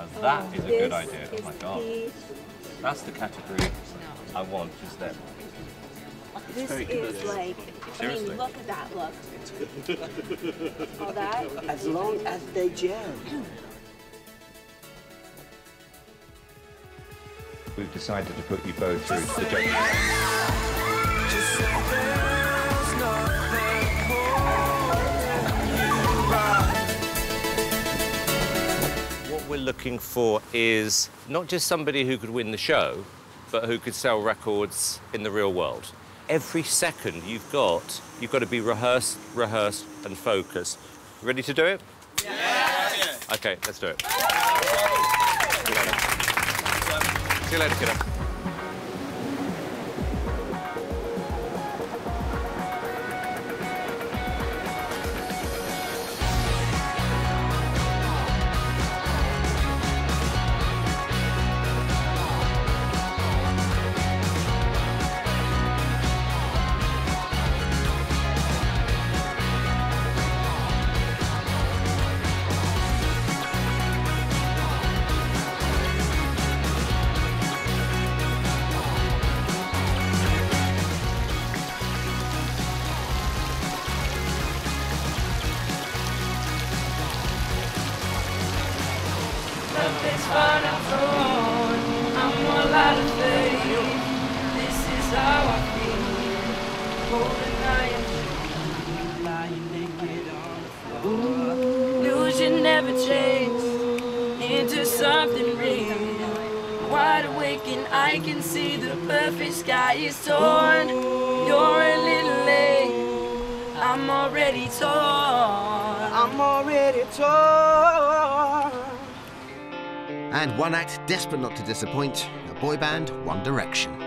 that is a good idea. Oh my God. That's the category I want, just then. This is like, Seriously? I mean, look at that look. All that? As long as they gel. We've decided to put you both through to the judges. What we're looking for is not just somebody who could win the show, but who could sell records in the real world. Every second you've got to be rehearsed, and focused. Ready to do it? Yeah! OK, let's do it. See you later, kiddo. Nothing's fun and thrown. I'm all out of faith. This is how I feel. Holding iron, lying naked on the floor. Illusion never changed into something real. Wide awake and I can see the perfect sky is torn. You're a little late. I'm already torn. I'm already torn. And one act desperate not to disappoint, a boy band, One Direction.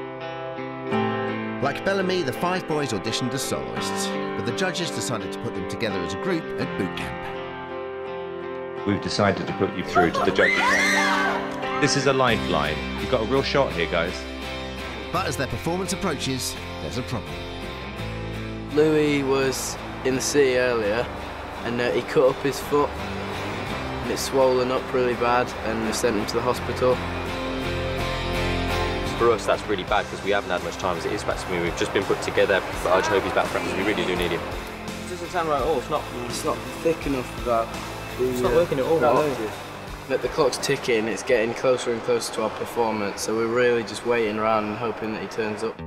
Like Bellamy, the 5 boys auditioned as soloists, but the judges decided to put them together as a group at boot camp. We've decided to put you through to the judges. This is a lifeline. You've got a real shot here, guys. But as their performance approaches, there's a problem. Louis was in the city earlier and he cut up his foot. It's swollen up really bad and we sent him to the hospital. For us, that's really bad because we haven't had much time as it is back to me. We've just been put together, but I just hope he's back for us. We really do need him. It doesn't sound right at all. It's not thick enough for that. It's not working at all. But the clock's ticking, it's getting closer and closer to our performance, so we're really just waiting around and hoping that he turns up.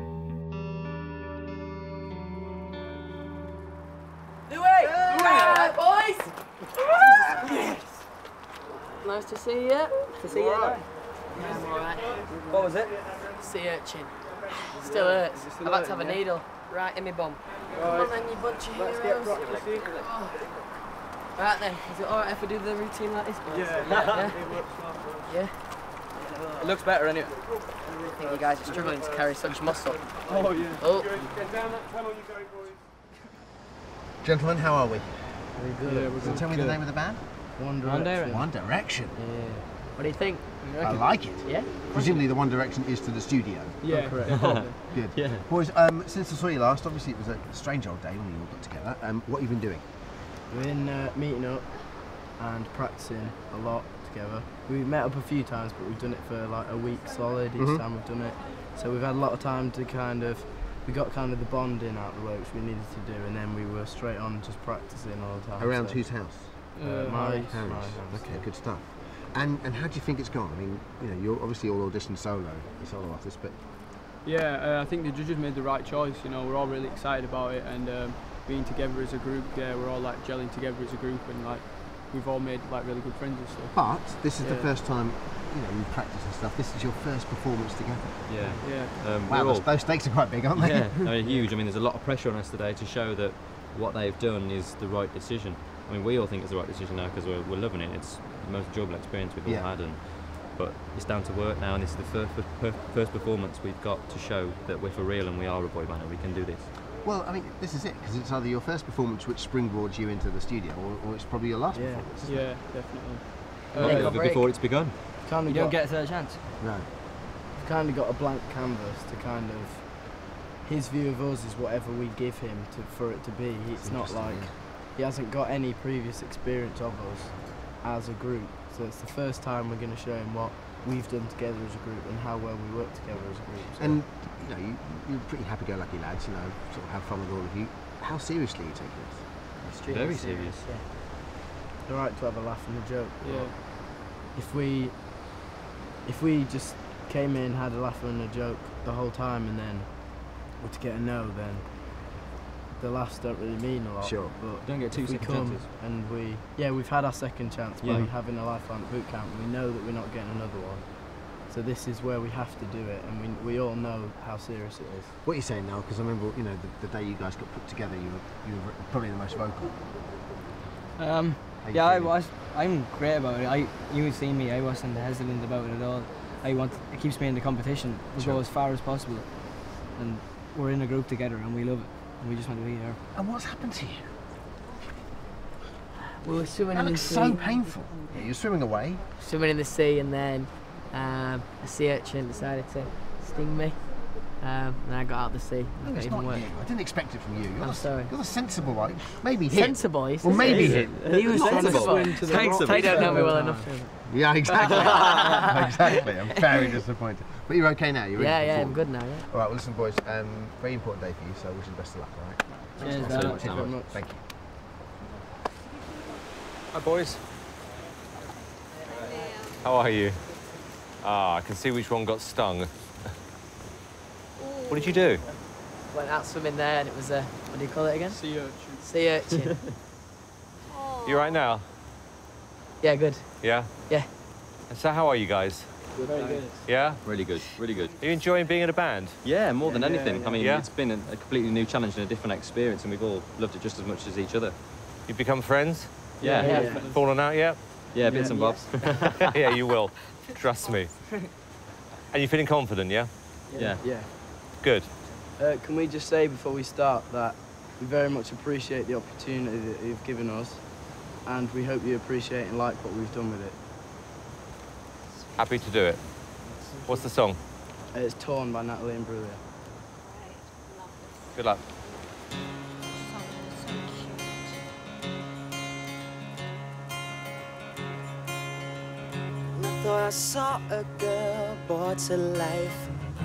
Alright, boys! Yes! Nice to see you. To see you. Yeah, I'm alright. What was it? Sea urchin. Still hurts. I've had to have a needle right in my bum. Come on then, you bunch of heroes. Let's get practicing. Right then, is it alright if we do the routine like this, boys? Yeah. Yeah? It looks better anyway. I think you guys are struggling to carry such muscle. Oh, yeah. Oh. Gentlemen, how are we? Very good. Yeah, So tell me the name of the band? One Direction. One Direction. Yeah. What do you think? I like it. Yeah? Presumably the One Direction is to the studio. Yeah, correct. Good. Yeah. Boys, since I saw you last, obviously it was a strange old day when we all got together. What have you been doing? We've been meeting up and practicing a lot together. We've met up a few times, but we've done it for like a week solid each time we've done it. So we've had a lot of time to we got kind of the bonding out the way which we needed to do, and then we were straight on just practicing all the time. Around so. whose house? My Harry's. house. Okay, good stuff. And how do you think it's gone? I mean, you know, you're obviously all auditioned solo artists, but yeah, I think the judges made the right choice. You know, we're all really excited about it, and being together as a group. Yeah, we're all like gelling together as a group, and like we've all made like really good friends and stuff. But this is the first time, you know, you practice and stuff. This is your first performance together. Yeah. Yeah. Wow, those stakes are quite big, aren't they? Yeah, they're huge. I mean, there's a lot of pressure on us today to show that what they've done is the right decision. I mean, we all think it's the right decision now because we're loving it. It's the most enjoyable experience we've all had, but it's down to work now, and this is the first performance we've got to show that we're for real and we are a boy band and we can do this. Well, I mean, this is it, because it's either your first performance which springboards you into the studio, or it's probably your last performance. Yeah, definitely. Before it's begun. You don't get a third chance. No. We've kind of got a blank canvas to kind of. His view of us is whatever we give him for it to be. It's not like he hasn't got any previous experience of us, as a group. So it's the first time we're going to show him what we've done together as a group and how well we work together as a group. So And you know, you're pretty happy-go-lucky lads. You know, sort of have fun with all of you. How seriously are you taking this? extremely Very serious. Yeah. It's alright to have a laugh and a joke. Yeah. If we just came in, had a laugh and a joke the whole time, and then were to get a no, then the laughs don't really mean a lot. Sure. But Don't get two if we second come chances. and we've had our second chance by Yeah. having a lifeline boot camp. We know that we're not getting another one. So this is where we have to do it, and we all know how serious it is. What are you saying now? Because I remember, you know, the day you guys got put together, you were probably the most vocal. How you Yeah, feeling? I'm great about it. You see me. I wasn't hesitant about it at all. It keeps me in the competition. We'll Sure. go as far as possible, and we're in a group together, and we love it. And we just want to be there. And what's happened to you? We were swimming That in the looks sea. so painful. Yeah, you're swimming away. Swimming in the sea, and then a sea urchin decided to sting me, and I got out of the sea. No, It it's even not worse. you. I didn't expect it from you. You're I'm sorry. You're the sensible one. Maybe hit. Sensible, he Well, says. maybe hit. He was sensible. Thanks, You don't know me well enough to. Yeah, exactly. Exactly. I'm very disappointed. But you're okay now. You're ready Yeah, to yeah, I'm perform. good now. Yeah. All right. Well, listen, boys. Very important day for you. So I wish you the best of luck. All right. Cheers, Thanks Dan. so much. Thank you very much. Thank you. Hi, boys. How are you? Ah, I can see which one got stung. What did you do? Went out swimming there, and it was a what do you call it again? Sea urchin. Sea urchin. You right now? Yeah, good. Yeah? Yeah. And so how are you guys? Very good. Yeah? Really good, really good. Are you enjoying being in a band? Yeah, more than anything. I mean, Yeah. it's been a completely new challenge and a different experience, and we've all loved it just as much as each other. You've become friends? Yeah, Yeah. yeah, Fallen out yet? bits and bobs. Yeah, you will. Trust me. And you're feeling confident, yeah? Yeah. Yeah. Good. Can we just say before we start that we very much appreciate the opportunity that you've given us, and we hope you appreciate and like what we've done with it. Happy to do it. What's the song? It's Torn by Natalie and Brulia. Good luck. I thought I saw a girl brought to life.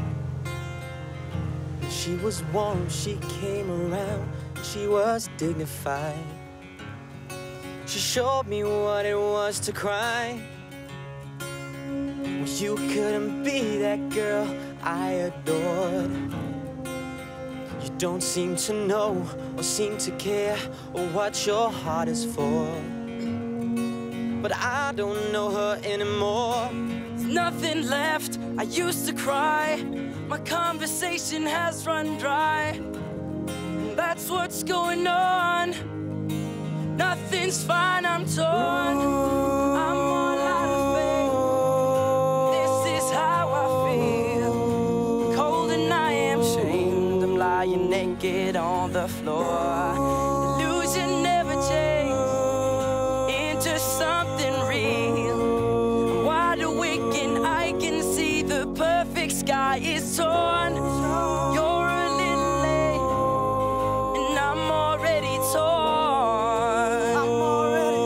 She was warm, she came around, she was dignified. She showed me what it was to cry. Well, you couldn't be that girl I adored. You don't seem to know or seem to care or what your heart is for. But I don't know her anymore. There's nothing left, I used to cry. My conversation has run dry. And that's what's going on. Nothing's fine, I'm torn. I'm all out of faith. This is how I feel. Cold and I am shamed. I'm lying naked on the floor. Illusion never changed into something real. I'm wide awake and I can see the perfect sky is torn. You're a little late and I'm already torn. I'm already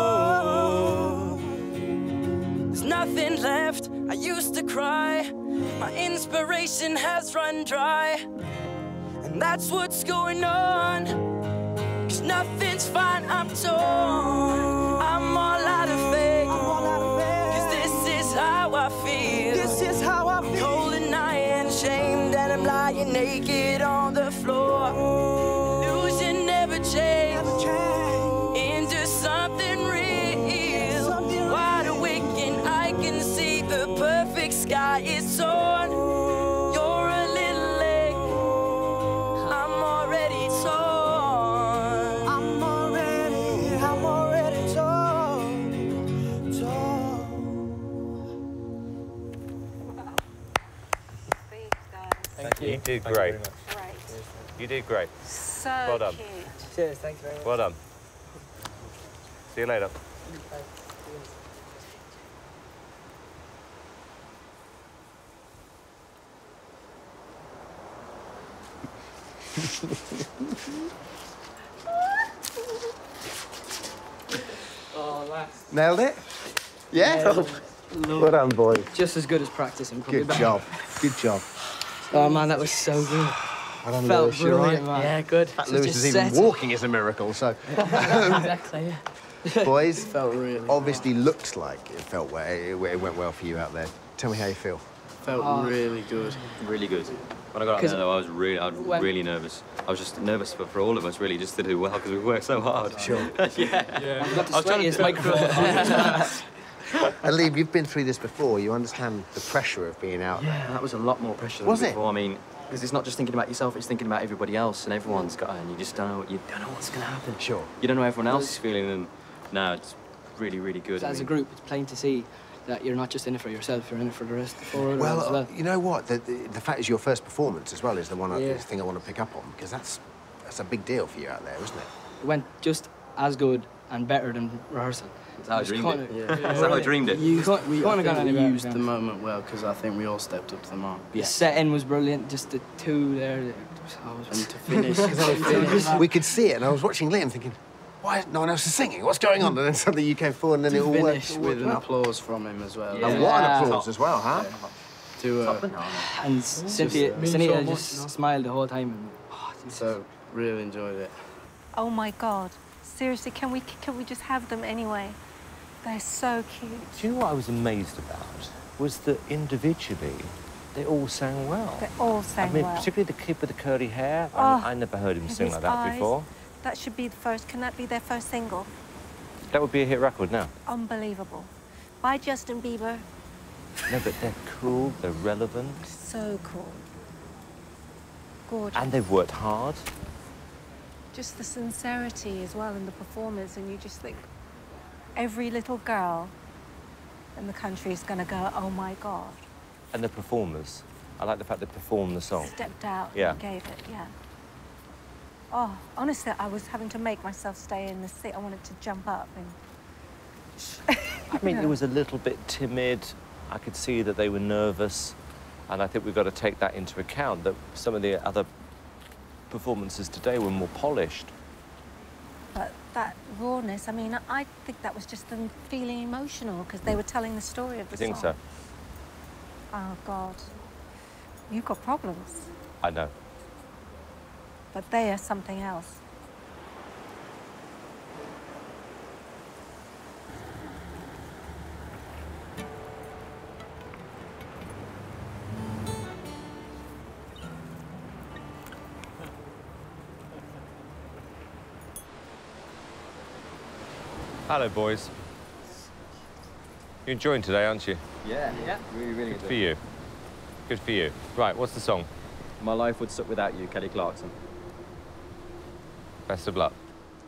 torn. There's nothing left, I used to cry. My inspiration has run dry. And that's what's going on. 'Cause nothing's fine, I'm torn. I'm all out of faith. 'Cause this is how I feel. This is how I feel. Cold and I am ashamed that I'm lying naked on the floor. Illusion never changed into something real. Wide awake and I can see the perfect sky is torn. You're a little late. I'm already torn. I'm already torn. Thank you. You did great. You did great. So Well done. cute. Cheers, thanks very much. Well done. See you later. Oh, Nailed it? Yeah? Well done, boys. Just as good as practicing. Probably Good better. job. Good job. Oh man, that was so good. Well done, Felt Lewis. You all brilliant, right? man. Yeah, good. In fact, Such a Lewis is even set. walking is a miracle, so... Exactly, yeah. Boys, Felt really obviously looks like it went well for you out there. Tell me how you feel. Felt really good. Really good. When I got out there, though, I was really nervous. I was just nervous for all of us, really, just to do well, because we worked so hard. Sure. Yeah. I've got the sweatiest microphone. And Lee, you've been through this before. You understand the pressure of being out there. Yeah, that was a lot more pressure than Was it? before. I mean, because it's not just thinking about yourself, it's thinking about everybody else, and everyone's got, and you just don't know, what's going to happen. Sure. You don't know everyone else is feeling, and no, it's really, really good. So as a group, it's plain to see that you're not just in it for yourself, you're in it for the rest of the four others as well. You know what? The fact is your first performance as well is the thing I want to pick up on, because that's a big deal for you out there, isn't it? It went just as good and better than rehearsal. That's how I dreamed it. Yeah. That's how I dreamed it. We couldn't have gone any We better. used the moment well, because I think we all stepped up to the mark. The set-in was brilliant, just the two there. And to finish. We could see it, and I was watching Liam thinking, why is no one else is singing? What's going on? And then suddenly you came forward, and then it all worked. Finish with an applause from him as well. Yeah. And what an applause as well, huh? And Cynthia just smiled the whole time. So, really enjoyed it. Oh my God. Seriously, can we just have them anyway? They're so cute. Do you know what I was amazed about? Was that individually, they all sang well. They all sang well. Particularly the kid with the curly hair. Oh, I never heard him sing his like that eyes. before. That should be the first. Can that be their first single? That would be a hit record now. Unbelievable. By Justin Bieber. No, but they're cool, they're relevant. So cool. Gorgeous. And they've worked hard. Just the sincerity as well in the performance, and you just think every little girl in the country is going to go, oh my God. And the performers. I like the fact they performed the song. Stepped out Yeah. and gave it, yeah. Oh, honestly, I was having to make myself stay in the seat. I wanted to jump up and... I mean, it was a little bit timid. I could see that they were nervous. And I think we've got to take that into account, that some of the other performances today were more polished. But that rawness, I mean, I think that was just them feeling emotional because they were telling the story of the song. You think so? Oh, God. You've got problems. I know. But they are something else. Hello, boys. You're enjoying today, aren't you? Yeah. Really, really Good for you. Good for you. Right, what's the song? My Life Would Suck Without You, Kelly Clarkson. Best of luck.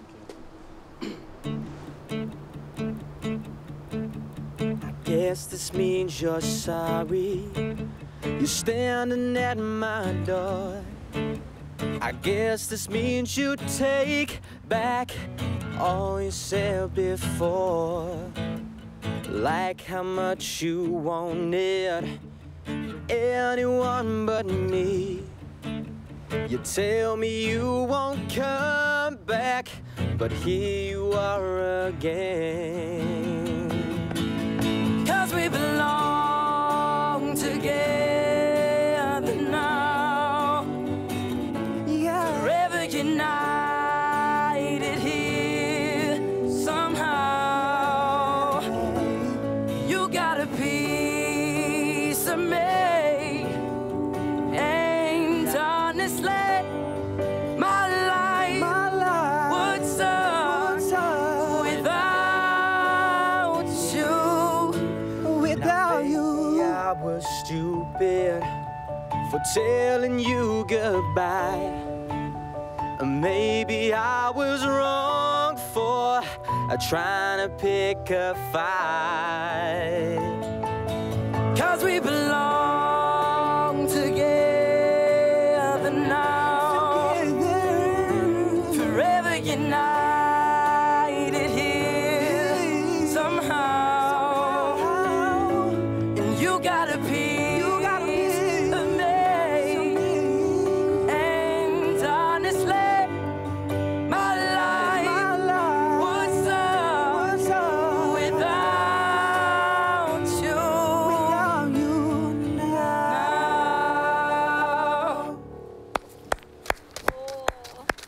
I guess this means you're sorry. You're standing at my door. I guess this means you take back all you said before. Like how much you wanted anyone but me. You tell me you won't come back, but here you are again. 'Cause we belong together now. Yeah. Forever united here somehow. You got a piece of me. And honestly, my life would suck without you. Without you. I was stupid for telling you goodbye. Maybe I was wrong for trying to pick a fight. 'Cause we belong together now. Forever united here somehow. And you got a piece of me. And honestly, my life would suck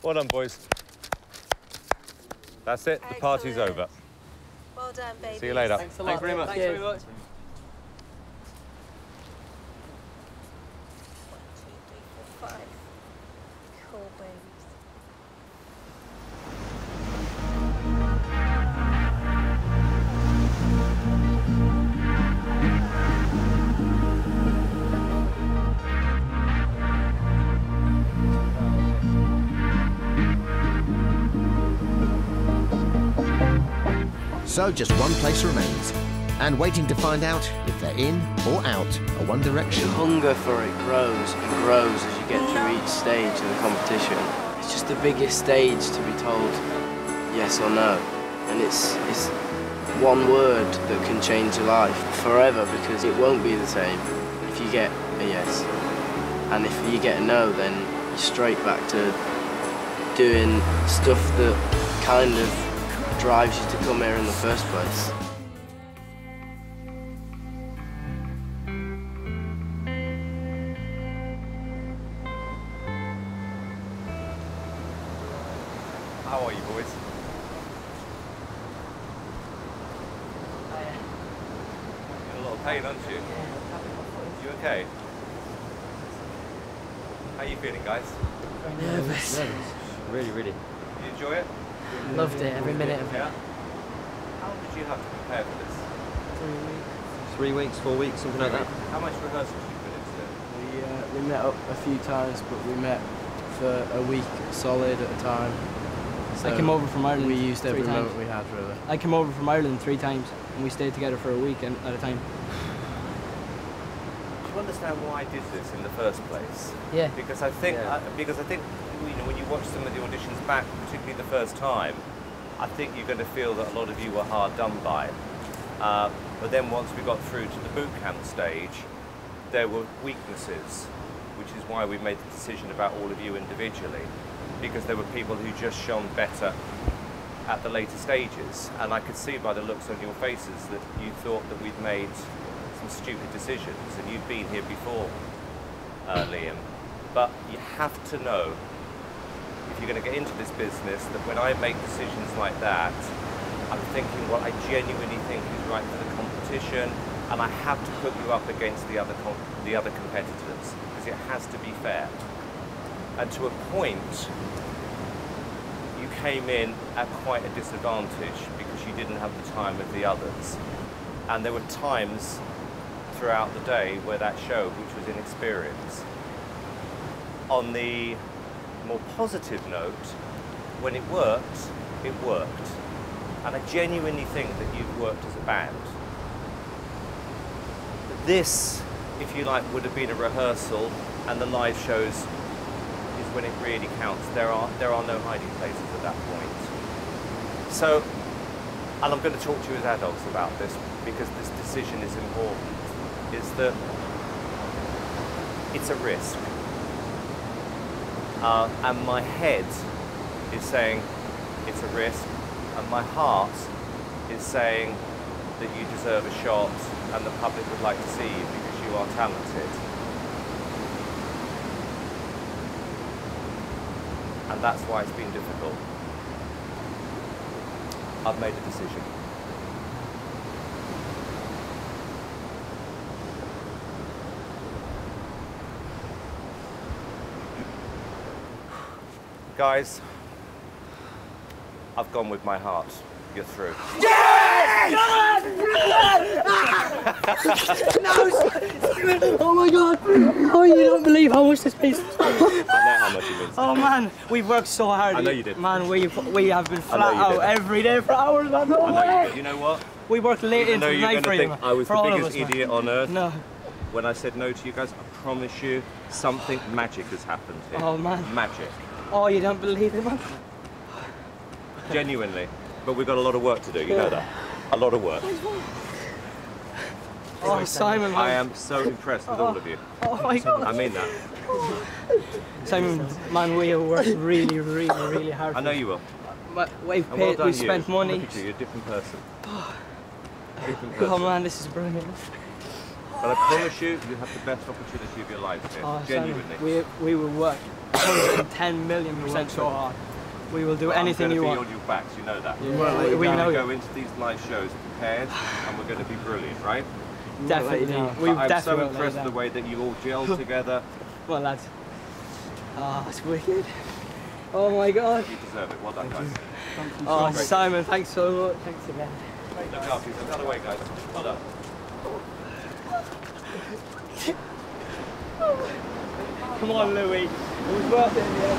Well done, boys. That's it. The party's over. Well done, baby. See you later. Thanks a lot. very much. Thanks very much. 1, 2, 3, 4, 5. Cool, babies. So just one place remains, and waiting to find out if they're in or out of One Direction. The hunger for it grows and grows as you get through each stage of the competition. It's just the biggest stage to be told yes or no, and it's one word that can change your life forever, because it won't be the same if you get a yes, and if you get a no, then you're straight back to doing stuff that kind of drives you to come here in the first place. How are you, boys? You're in a lot of pain, aren't you? You okay? How are you feeling, guys? Nervous. Really, really. Did you enjoy it? Loved it, every minute of it. Yeah. How long did you have to prepare for this? 3 weeks, 4 weeks, something like that. How much rehearsal did you put into it? We met up a few times, but we met for a week solid at a time. So I came over from Ireland. We used every 3 times. moment we had, really. I came over from Ireland 3 times, and we stayed together for a week at a time. Do you understand why I did this in the first place? Yeah. Because I think, you know, when you watch some of the auditions back, particularly the first time, I think you're going to feel that a lot of you were hard done by. But then once we got through to the boot camp stage, there were weaknesses, which is why we made the decision about all of you individually, because there were people who just shone better at the later stages. And I could see by the looks on your faces that you thought that we'd made some stupid decisions, and you'd been here before, Liam. But you have to know, if you're going to get into this business, that when I make decisions like that, I'm thinking what I genuinely think is right for the competition, and I have to put you up against the other competitors, because it has to be fair. And to a point, you came in at quite a disadvantage because you didn't have the time of the others. And there were times throughout the day where that showed, which was inexperience. On the more positive note, when it worked, it worked. And I genuinely think that you've worked as a band. This, if you like, would have been a rehearsal, and the live shows is when it really counts. There are no hiding places at that point. So, and I'm going to talk to you as adults about this, because this decision is important, is that it's a risk. And my head is saying it's a risk, and my heart is saying that you deserve a shot and the public would like to see you because you are talented. And that's why it's been difficult. I've made a decision. Guys, I've gone with my heart. You're through. Yes! No! Oh my God! Oh, you don't believe how much this piece. I know how much it means. Oh man, we've worked so hard. I know you did. Man, we have been flat out every day for hours, man. No way. You know what? We worked late into the night for you. I was the biggest us, idiot on earth. No. When I said no to you guys, I promise you, something magic has happened here. Oh man. Magic. Oh, you don't believe it, man. Genuinely. But we've got a lot of work to do, you know that. A lot of work. Oh, Simon, man. I am so impressed with all of you. Oh my God. I mean that. Simon, man, we have worked really, really, really hard. I know you will. We've And well paid, done, we've spent you. money. Look at you, you're a different person. Different Oh person. man, this is brilliant. But I promise you, you have the best opportunity of your life here. Oh, Genuinely. Simon, we will work 110 million% so hard. We will do anything you want. I'm going to be on your backs, you know that. Yeah. We're We going know to you. go into these live shows prepared, and we're going to be brilliant, right? Definitely. I'm so impressed with the way that you all gelled together. Well, lads. Oh, it's wicked. Oh my God. You deserve it. Well done, guys. Oh, Simon, thanks so much. Thanks again. Look after yourself. Out of the way, guys. Well done. Come on, Louis. It was worth it in the end.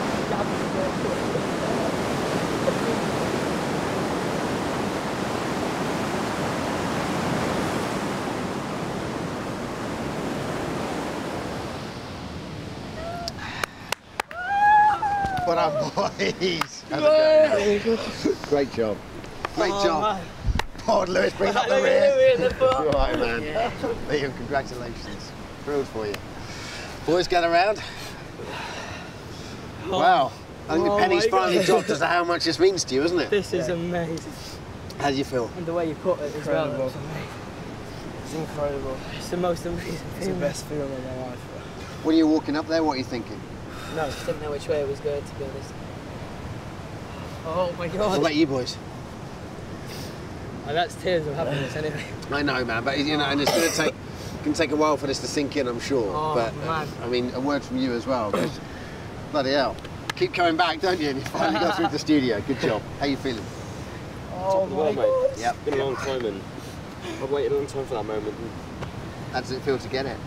Well done, boys. How's it going? Great job. Great job. Man. Come on, Lewis, bring up the Look rear. at Louis in the front. All right, man. Yeah. Liam, congratulations. Thrilled for you. Boys, gather round. Wow. I think the penny's finally dropped as to how much this means to you, isn't it? This is amazing. How do you feel? And the way you put it as well. It's amazing. It's incredible. It's the most amazing It's the feeling. best feeling of my life. When you're walking up there, what are you thinking? No, I didn't know which way it was going, to be honest. Oh my God. What about you boys? Oh, that's tears of happiness anyway. I know, man, but you know, and it's going to take can take a while for this to sink in, I'm sure. Oh, but man. I mean, a word from you as well. 'Cause bloody hell, keep coming back, don't you? And you finally got through the studio. Good job. How you feeling? Oh my God. Yep. It's been a long time, and I've waited a long time for that moment. How does it feel to get it?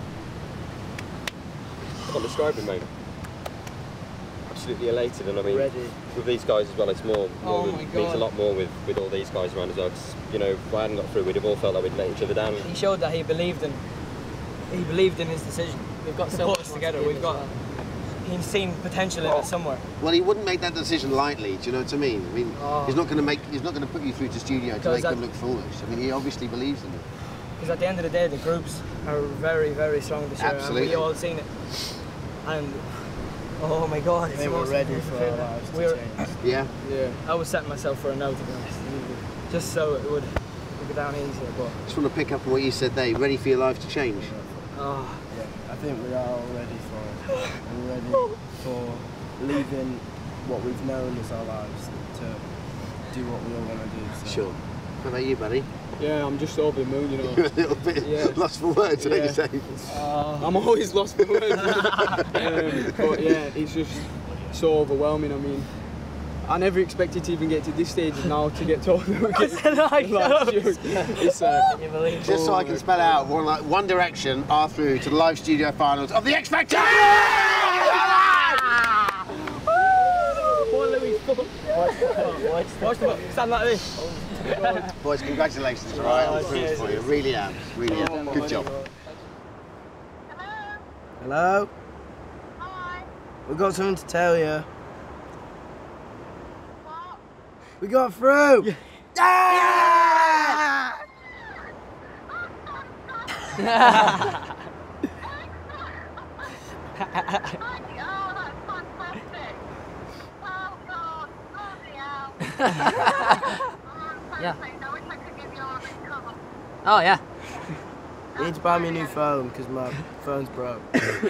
I can't describe it, mate. Absolutely elated, and I mean, Ready. with these guys as well, it's more Oh my means God. a lot more with all these guys around as well. 'Cause, you know, if I hadn't got through, we'd have all felt like we'd let each other down. He showed that he believed in his decision. We've got To so put much us more together. to give We've as got. well. He's seen potential in it somewhere. Well, he wouldn't make that decision lightly. Do you know what I mean? I mean, Oh. he's not going to put you through to studio to Because make them look foolish. I mean, he obviously believes in it. Because at the end of the day, the groups are very, very strong this year, Absolutely. and we all seen it. And oh my God, it's They the were most ready amazing for our feeling. lives to We're- change. Yeah. Yeah, I was setting myself for a no, to be honest, just so it would go down easier. But Just want to pick up on what you said there. You ready for your life to change? oh, Yeah, I think we are all ready for it. We're ready for leaving what we've known as our lives to do what we all want to do. So. Sure. How about you, buddy? Yeah, I'm just over the moon, you know. You're a little bit lost for words, don't you say? I'm always lost for words. But yeah, it's just so overwhelming. I mean, I never expected to even get to this stage now to get told that we're getting it's Just so I can spell out One Direction are through to the live studio finals of the X Factor! stand like this. Boys, congratulations, all right? I'm thrilled for you. Really am. Really am. Good job. Hello? Hi. We've got something to tell you. What? We got through! Yeah! Yeah. Oh yeah. You need to buy me a new phone because my phone's broke.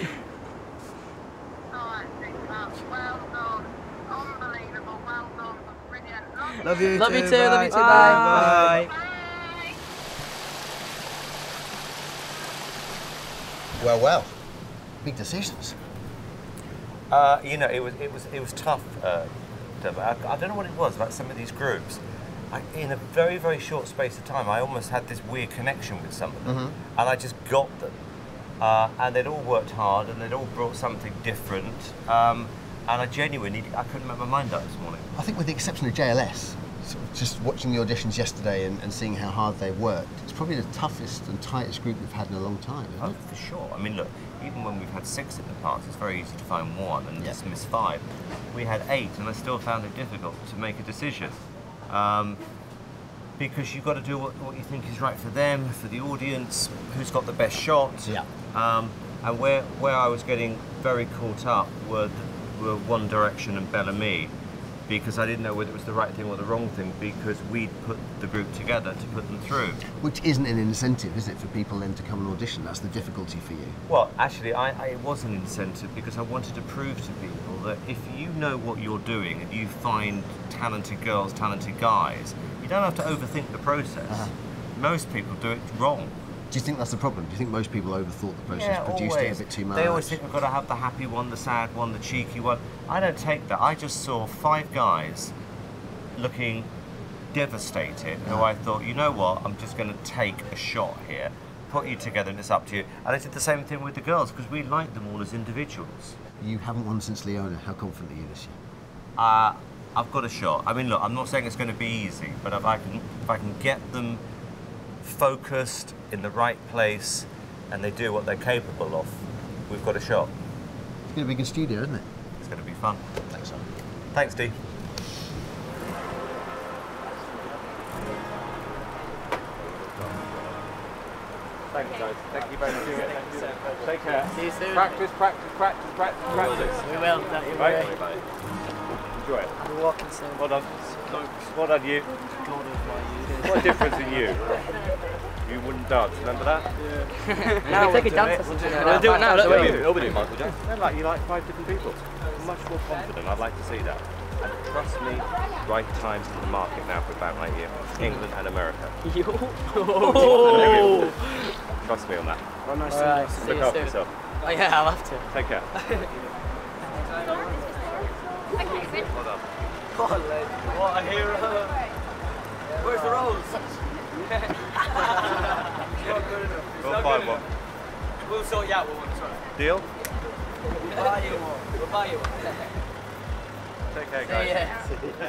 Love you Love too. you too. Bye. Love you too. Bye. Bye. Well, well. Big decisions. You know, it was tough. I don't know what it was about some of these groups. In a very, very short space of time, I almost had this weird connection with some of them, and I just got them. And they'd all worked hard, and they'd all brought something different. And I genuinely, I couldn't make my mind up this morning. I think with the exception of JLS, sort of just watching the auditions yesterday and seeing how hard they worked, it's probably the toughest and tightest group we've had in a long time, isn't it? For sure. I mean, look, even when we've had 6 in the past, it's very easy to find 1 and dismiss 5. We had 8, and I still found it difficult to make a decision. Because you've got to do what you think is right for them, for the audience, who's got the best shot. Yeah. And where I was getting very caught up were One Direction and Bellamy, because I didn't know whether it was the right thing or the wrong thing, because we'd put the group together to put them through. Which isn't an incentive, is it, for people then to come and audition? That's the difficulty for you. Well, actually, it was an incentive because I wanted to prove to people that if you know what you're doing and you find talented girls, talented guys, you don't have to overthink the process. Most people do it wrong. Do you think that's the problem? Do you think most people overthought the process, produced it a bit too much? They always think we've got to have the happy one, the sad one, the cheeky one. I don't take that. I just saw 5 guys looking devastated, who I thought, you know what, I'm just going to take a shot here, put you together and it's up to you. And I did the same thing with the girls, because we like them all as individuals. You haven't won since Leona. How confident are you this year? I've got a shot. I mean, look, I'm not saying it's going to be easy, but if I can get them focused in the right place and they do what they're capable of, we've got a shot. It's going to be a good studio, isn't it? It's going to be fun. Thanks, Simon. Thanks, Dee. Thanks, guys. Thank you very much. Thank you. Take care. See you soon. Practice, practice, practice, practice, practice. We will, don't you Right. worry. Enjoy it. I'll be walking soon. Well done. Well done, you. What a difference in you. You wouldn't dance, remember that? Yeah. Now we'll take a dance or something. We'll do it now, don't we? We'll be doing Michael Jackson. They're like, you like 5 different people. Much more confident, I'd like to see that. And trust me, right times in the market now for a band like you. England and America. Oh. Trust me on that. Oh, nice Right, to see Look you after soon. yourself. Oh yeah, I'll have to. Take care. Well done. What a hero. Where's the rose? We'll find one. We'll sort you out with one, sorry. Deal? We'll buy you one. We'll buy you one. Take care, guys.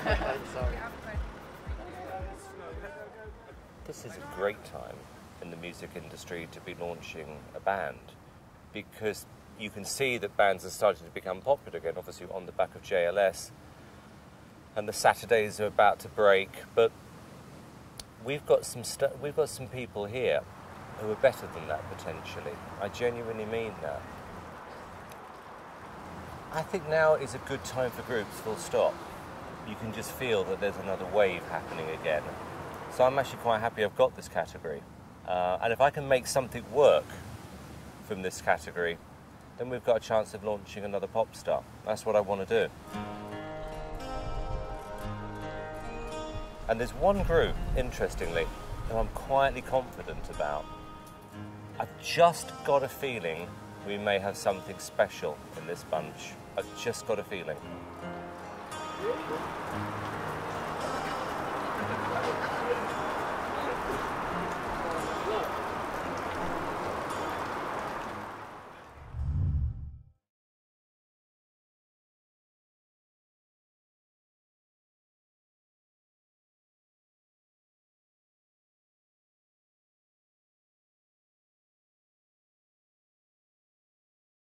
This is a great time in the music industry to be launching a band, because you can see that bands are starting to become popular again, obviously on the back of JLS, and the Saturdays are about to break, but we've got some people here who are better than that potentially. I genuinely mean that. I think now is a good time for groups, full stop. You can just feel that there's another wave happening again. So I'm actually quite happy I've got this category. And if I can make something work from this category, then we've got a chance of launching another pop star. That's what I want to do. And there's one group, interestingly, who I'm quietly confident about. I've just got a feeling we may have something special in this bunch. I've just got a feeling.